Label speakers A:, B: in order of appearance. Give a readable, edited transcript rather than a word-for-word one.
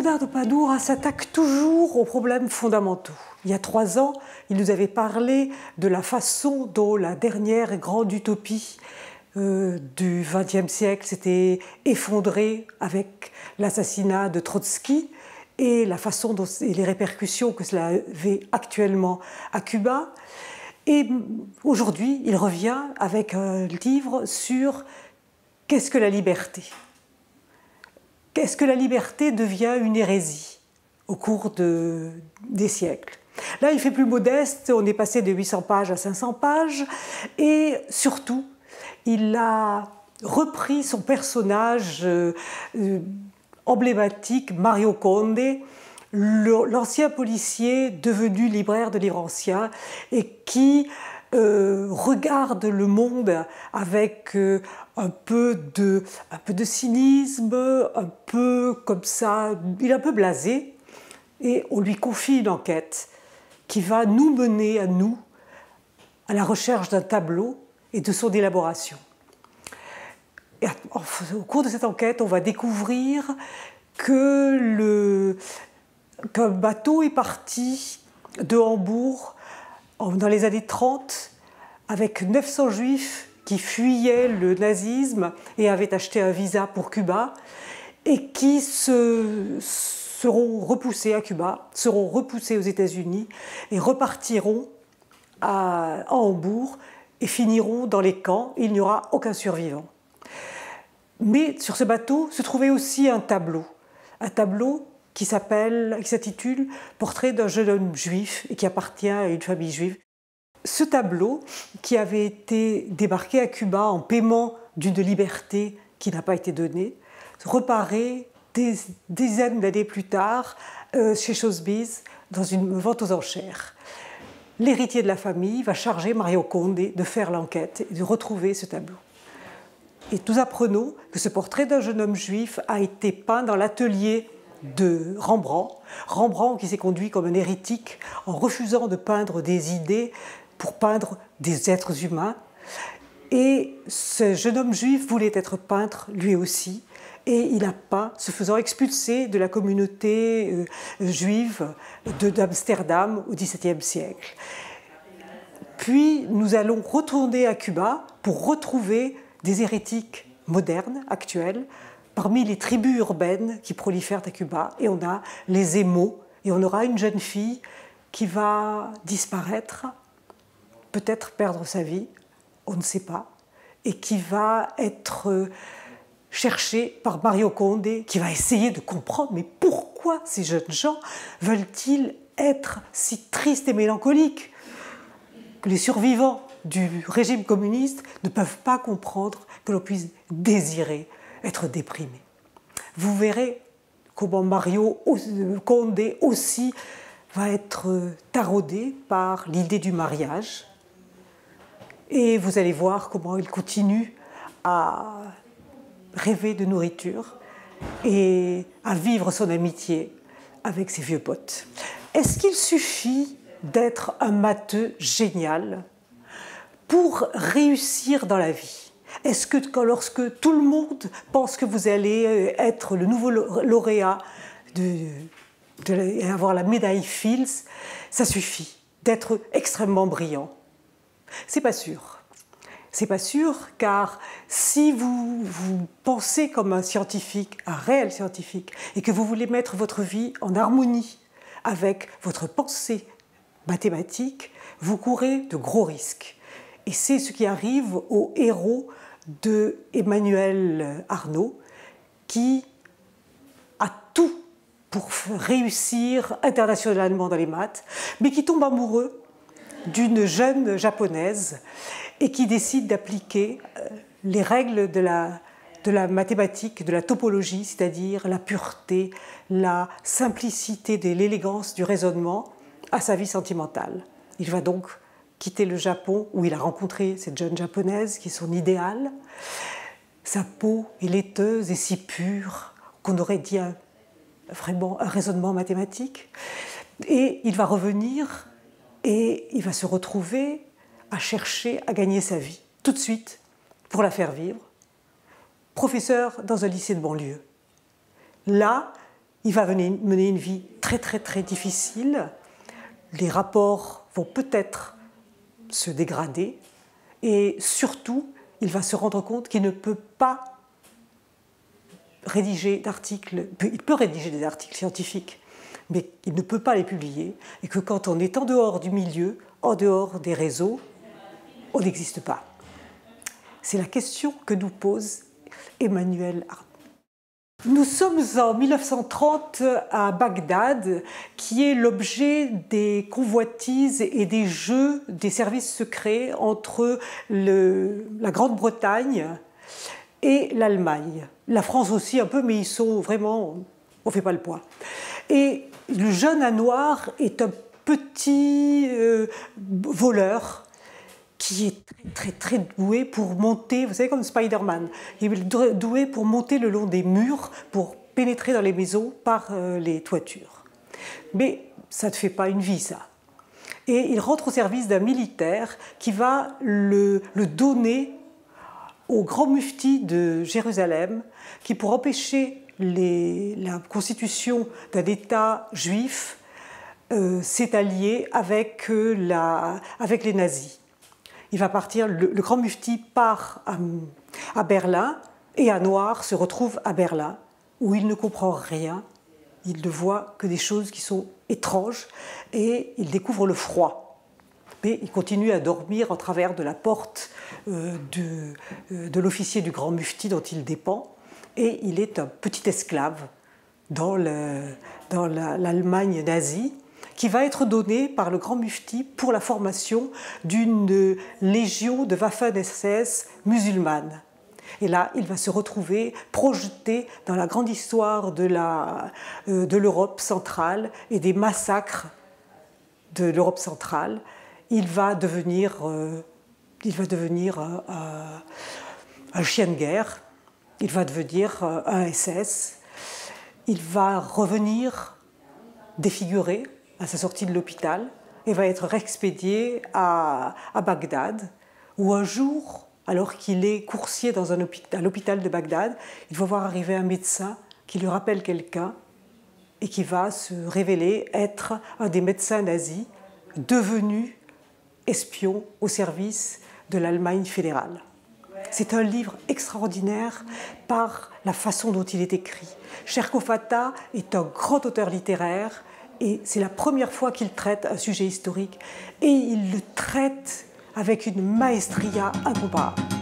A: Leonardo Padura s'attaque toujours aux problèmes fondamentaux. Il y a 3 ans, il nous avait parlé de la façon dont la dernière grande utopie du XXe siècle s'était effondrée avec l'assassinat de Trotsky et la façon dont, et les répercussions que cela avait actuellement à Cuba. Et aujourd'hui, il revient avec un livre sur qu'est-ce que la liberté. Est-ce que la liberté devient une hérésie au cours des siècles? Là, il fait plus modeste, on est passé de 800 pages à 500 pages, et surtout, il a repris son personnage emblématique, Mario Conde, l'ancien policier devenu libraire de livres anciens et qui regarde le monde avec un peu de cynisme, un peu comme ça, il est un peu blasé, et on lui confie une enquête qui va nous mener à nous, à la recherche d'un tableau et de son élaboration. Et au cours de cette enquête, on va découvrir qu'un bateau est parti de Hambourg dans les années 30 avec 900 juifs qui fuyaient le nazisme et avaient acheté un visa pour Cuba et qui seront repoussés à Cuba, seront repoussés aux États-Unis et repartiront à Hambourg et finiront dans les camps. Il n'y aura aucun survivant. Mais sur ce bateau se trouvait aussi un tableau qui s'intitule « Portrait d'un jeune homme juif » et qui appartient à une famille juive. Ce tableau, qui avait été débarqué à Cuba en paiement d'une liberté qui n'a pas été donnée, reparaît des dizaines d'années plus tard chez Sotheby's dans une vente aux enchères. L'héritier de la famille va charger Mario Conde de faire l'enquête et de retrouver ce tableau. Et nous apprenons que ce portrait d'un jeune homme juif a été peint dans l'atelier de Rembrandt. Rembrandt qui s'est conduit comme un hérétique en refusant de peindre des idées pour peindre des êtres humains. Et ce jeune homme juif voulait être peintre lui aussi. Et il a peint, se faisant expulser de la communauté juive d'Amsterdam au XVIIe siècle. Puis nous allons retourner à Cuba pour retrouver des hérétiques modernes, actuels, parmi les tribus urbaines qui prolifèrent à Cuba. Et on a les émaux, et on aura une jeune fille qui va disparaître, peut-être perdre sa vie, on ne sait pas, et qui va être cherchée par Mario Conde, qui va essayer de comprendre, mais pourquoi ces jeunes gens veulent-ils être si tristes et mélancoliques que les survivants du régime communiste ne peuvent pas comprendre que l'on puisse désirer être déprimé. Vous verrez comment Mario Conde aussi va être taraudé par l'idée du mariage. Et vous allez voir comment il continue à rêver de nourriture et à vivre son amitié avec ses vieux potes. Est-ce qu'il suffit d'être un matheux génial pour réussir dans la vie? Est-ce que lorsque tout le monde pense que vous allez être le nouveau lauréat et avoir la médaille Fields, ça suffit d'être extrêmement brillant? C'est pas sûr. C'est pas sûr, car si vous pensez comme un scientifique, un réel scientifique, et que vous voulez mettre votre vie en harmonie avec votre pensée mathématique, vous courez de gros risques. Et c'est ce qui arrive au héros de Emmanuel Arnauld, qui a tout pour réussir internationalement dans les maths, mais qui tombe amoureux d'une jeune japonaise et qui décide d'appliquer les règles de la mathématique, de la topologie, c'est-à-dire la pureté, la simplicité et l'élégance du raisonnement à sa vie sentimentale. Il va donc quitter le Japon où il a rencontré cette jeune japonaise qui est son idéal. Sa peau est laiteuse et si pure qu'on aurait dit vraiment un raisonnement mathématique. Et il va revenir et il va se retrouver à chercher à gagner sa vie, tout de suite, pour la faire vivre, professeur dans un lycée de banlieue. Là, il va mener une vie très très très difficile. Les rapports vont peut-être se dégrader et surtout, il va se rendre compte qu'il ne peut pas rédiger d'articles, il peut rédiger des articles scientifiques, mais il ne peut pas les publier, et que quand on est en dehors du milieu, en dehors des réseaux, on n'existe pas. C'est la question que nous pose Emmanuel Arnauld. Nous sommes en 1930 à Bagdad, qui est l'objet des convoitises et des jeux des services secrets entre la Grande-Bretagne et l'Allemagne. La France aussi un peu, mais ils sont vraiment... on ne fait pas le poids. Et le jeune Anouar est un petit voleur qui est très, très, très doué pour monter, vous savez, comme Spider-Man. Il est doué pour monter le long des murs, pour pénétrer dans les maisons par les toitures. Mais ça ne fait pas une vie, ça. Et il rentre au service d'un militaire qui va le donner au grand mufti de Jérusalem, qui, pour empêcher la constitution d'un État juif, s'est allié avec les nazis. Il va partir, le grand mufti part à Berlin, et Anouar se retrouve à Berlin, où il ne comprend rien, il ne voit que des choses qui sont étranges, et il découvre le froid. Mais il continue à dormir en travers de la porte de l'officier du grand mufti dont il dépend, et il est un petit esclave dans l'Allemagne nazie, qui va être donné par le grand mufti pour la formation d'une légion de Waffen-SS musulmane. Et là, il va se retrouver projeté dans la grande histoire de l'Europe centrale et des massacres de l'Europe centrale. Il va devenir un chien de guerre, il va devenir un SS, il va revenir défiguré à sa sortie de l'hôpital et va être expédié à Bagdad, où un jour, alors qu'il est coursier à l'hôpital de Bagdad, il va voir arriver un médecin qui lui rappelle quelqu'un et qui va se révéler être un des médecins nazis devenus espions au service de l'Allemagne fédérale. C'est un livre extraordinaire par la façon dont il est écrit. Sherko Fattah est un grand auteur littéraire et c'est la première fois qu'il traite un sujet historique et il le traite avec une maestria incomparable.